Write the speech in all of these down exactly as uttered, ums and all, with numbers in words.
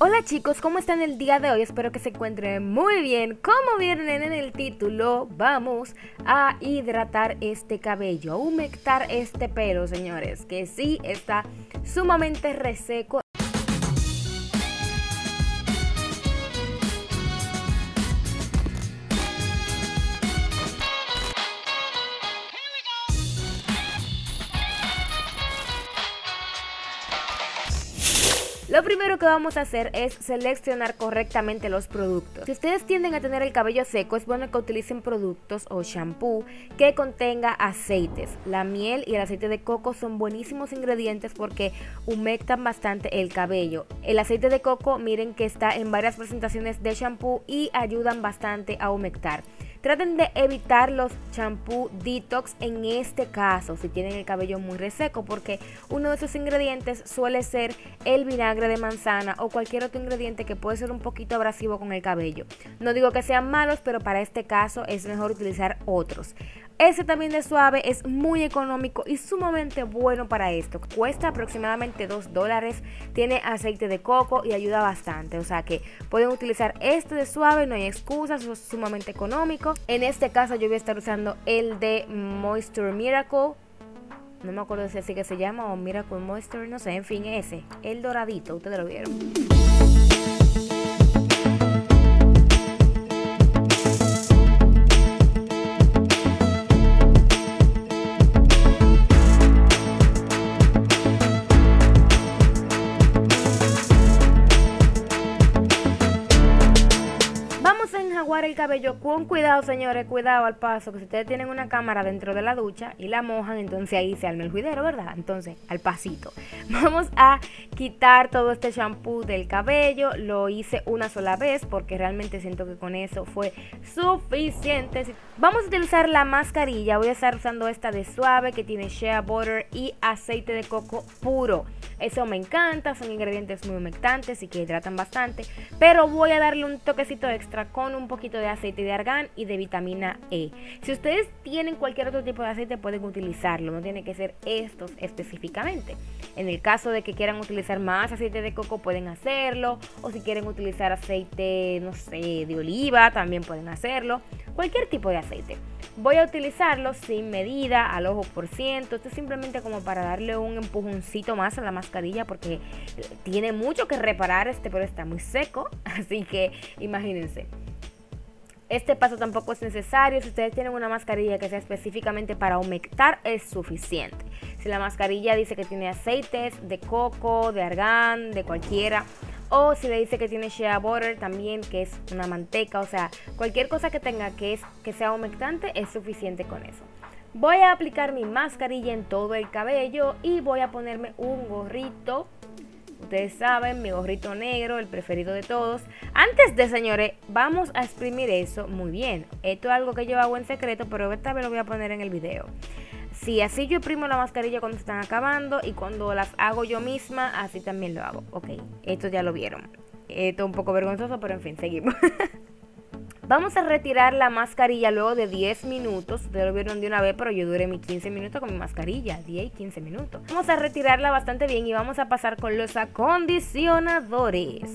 Hola chicos, ¿cómo están el día de hoy? Espero que se encuentren muy bien. Como vieron en el título, vamos a hidratar este cabello, a humectar este pelo, señores, que sí está sumamente reseco. Lo primero que vamos a hacer es seleccionar correctamente los productos. Si ustedes tienden a tener el cabello seco, es bueno que utilicen productos o shampoo que contenga aceites. La miel y el aceite de coco son buenísimos ingredientes porque humectan bastante el cabello. El aceite de coco, miren que está en varias presentaciones de shampoo y ayudan bastante a humectar. Traten de evitar los champú detox en este caso si tienen el cabello muy reseco, porque uno de esos ingredientes suele ser el vinagre de manzana o cualquier otro ingrediente que puede ser un poquito abrasivo con el cabello. No digo que sean malos, pero para este caso es mejor utilizar otros. Ese también de suave es muy económico y sumamente bueno para esto. Cuesta aproximadamente dos dólares, tiene aceite de coco y ayuda bastante. O sea que pueden utilizar este de suave, no hay excusas, es sumamente económico. En este caso yo voy a estar usando el de Moisture Miracle. No me acuerdo si así que se llama o Miracle Moisture, no sé, en fin, ese, el doradito, ustedes lo vieron. Enjuagar el cabello con cuidado, señores, cuidado al paso, que si ustedes tienen una cámara dentro de la ducha y la mojan, entonces ahí se arma el juidero, ¿verdad? Entonces, al pasito. Vamos a quitar todo este shampoo del cabello. Lo hice una sola vez porque realmente siento que con eso fue suficiente. Vamos a utilizar la mascarilla. Voy a estar usando esta de suave que tiene shea butter y aceite de coco puro. Eso me encanta, son ingredientes muy humectantes y que hidratan bastante, pero voy a darle un toquecito extra con un poquito de aceite de argán y de vitamina E. Si ustedes tienen cualquier otro tipo de aceite pueden utilizarlo, no tiene que ser estos específicamente. En el caso de que quieran utilizar más aceite de coco pueden hacerlo, o si quieren utilizar aceite, no sé, de oliva también pueden hacerlo, cualquier tipo de aceite. Voy a utilizarlo sin medida, al ojo por ciento. Esto es simplemente como para darle un empujoncito más a la mascarilla porque tiene mucho que reparar este pelo, está muy seco, así que imagínense. Este paso tampoco es necesario. Si ustedes tienen una mascarilla que sea específicamente para humectar, es suficiente. Si la mascarilla dice que tiene aceites de coco, de argán, de cualquiera, o si le dice que tiene shea butter también, que es una manteca, o sea, cualquier cosa que tenga que, es, que sea humectante es suficiente con eso. Voy a aplicar mi mascarilla en todo el cabello y voy a ponerme un gorrito. Ustedes saben, mi gorrito negro, el preferido de todos. Antes de, señores, vamos a exprimir eso muy bien. Esto es algo que yo hago en secreto, pero esta vez lo voy a poner en el video. Si sí, así yo exprimo la mascarilla cuando están acabando y cuando las hago yo misma, así también lo hago. Ok, esto ya lo vieron. Esto es un poco vergonzoso, pero en fin, seguimos. Vamos a retirar la mascarilla luego de diez minutos. Ustedes lo vieron de una vez, pero yo duré mis quince minutos con mi mascarilla. diez y quince minutos. Vamos a retirarla bastante bien y vamos a pasar con los acondicionadores.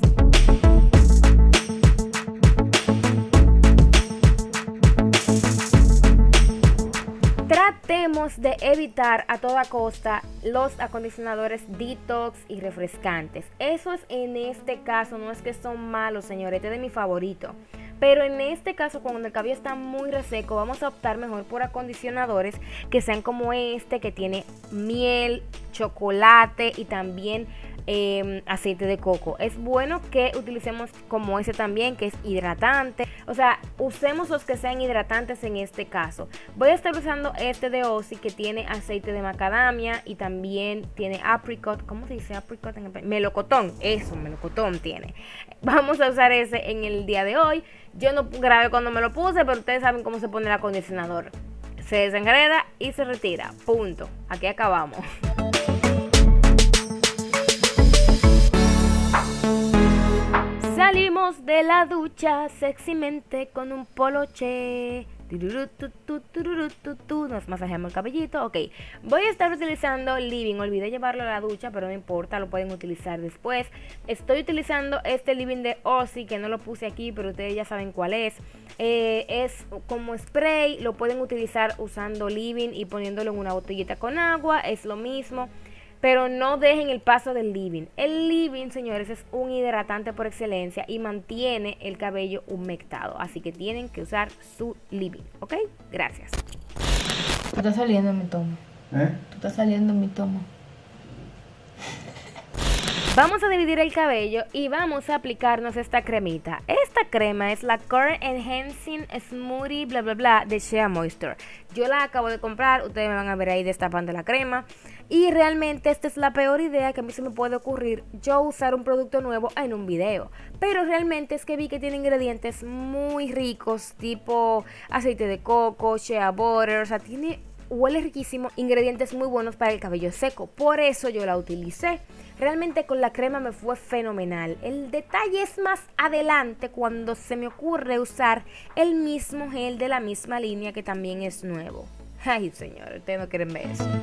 Tratemos de evitar a toda costa los acondicionadores detox y refrescantes. Eso es en este caso, no es que son malos, señores, este es de mi favorito. Pero en este caso, cuando el cabello está muy reseco, vamos a optar mejor por acondicionadores que sean como este, que tiene miel, chocolate y también eh, aceite de coco. Es bueno que utilicemos como ese también, que es hidratante. O sea, usemos los que sean hidratantes en este caso. Voy a estar usando este de Ossie que tiene aceite de macadamia y también tiene apricot. ¿Cómo se dice apricot en español? Melocotón. Eso, melocotón tiene. Vamos a usar ese en el día de hoy. Yo no grabé cuando me lo puse, pero ustedes saben cómo se pone el acondicionador. Se desengreda y se retira. Punto. Aquí acabamos. Salimos de la ducha sexymente con un poloche. Nos masajeamos el cabellito. Ok, voy a estar utilizando Living. Olvidé llevarlo a la ducha, pero no importa, lo pueden utilizar después. Estoy utilizando este Living de Aussie, que no lo puse aquí, pero ustedes ya saben cuál es. Eh, es como spray, lo pueden utilizar usando Living y poniéndolo en una botellita con agua, es lo mismo. Pero no dejen el paso del Living. El Living, señores, es un hidratante por excelencia y mantiene el cabello humectado. Así que tienen que usar su Living, ¿ok? Gracias. Tú estás saliendo en mi tomo. ¿Eh? Tú estás saliendo en mi tomo. Vamos a dividir el cabello y vamos a aplicarnos esta cremita. Esta crema es la Curl Enhancing Smoothie bla bla bla de Shea Moisture. Yo la acabo de comprar, ustedes me van a ver ahí destapando la crema. Y realmente esta es la peor idea que a mí se me puede ocurrir, yo usar un producto nuevo en un video. Pero realmente es que vi que tiene ingredientes muy ricos, tipo aceite de coco, shea butter, o sea, tiene... huele riquísimo, ingredientes muy buenos para el cabello seco, por eso yo la utilicé. Realmente con la crema me fue fenomenal. El detalle es más adelante cuando se me ocurre usar el mismo gel de la misma línea que también es nuevo. Ay, señores, ustedes no quieren ver eso.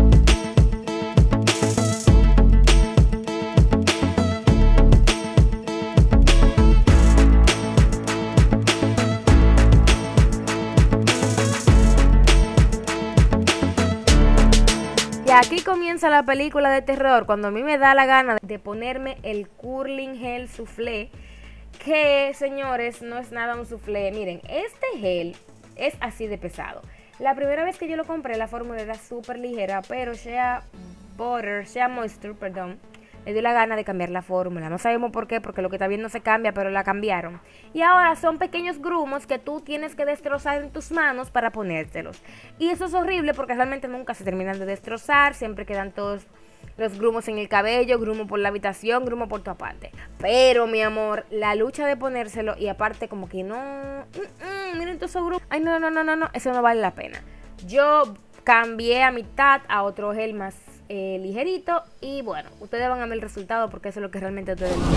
Aquí comienza la película de terror, cuando a mí me da la gana de ponerme el Curling Gel Soufflé, que, señores, no es nada un soufflé. Miren, este gel es así de pesado. La primera vez que yo lo compré, la fórmula era súper ligera, pero Shea Butter, Shea Moisture, perdón, le dio la gana de cambiar la fórmula. No sabemos por qué, porque lo que está bien no se cambia, pero la cambiaron. Y ahora son pequeños grumos que tú tienes que destrozar en tus manos para ponértelos. Y eso es horrible porque realmente nunca se terminan de destrozar. Siempre quedan todos los grumos en el cabello, grumo por la habitación, grumo por tu aparte. Pero, mi amor, la lucha de ponérselo y aparte como que no... Mm, mm, miren todos esos grumos. Ay, no, no, no, no, no, eso no vale la pena. Yo cambié a mitad a otro gel más Eh, ligerito y bueno, ustedes van a ver el resultado porque eso es lo que realmente ustedes quieren.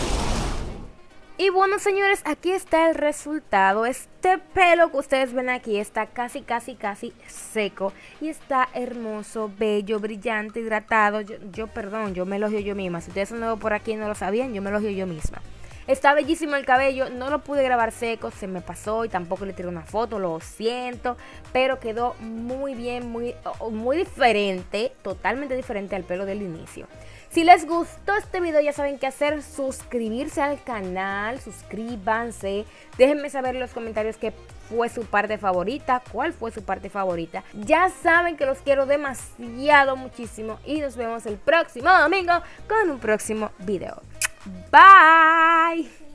Y bueno, señores, aquí está el resultado. Este pelo que ustedes ven aquí está casi, casi, casi seco y está hermoso, bello, brillante, hidratado. Yo, yo perdón, yo me elogio yo misma. Si ustedes son nuevos por aquí y no lo sabían, yo me elogio yo misma. Está bellísimo el cabello, no lo pude grabar seco, se me pasó y tampoco le tiré una foto, lo siento, pero quedó muy bien, muy, muy diferente, totalmente diferente al pelo del inicio. Si les gustó este video, ya saben qué hacer, suscribirse al canal, suscríbanse, déjenme saber en los comentarios qué fue su parte favorita, cuál fue su parte favorita. Ya saben que los quiero demasiado, muchísimo y nos vemos el próximo domingo con un próximo video. Bye.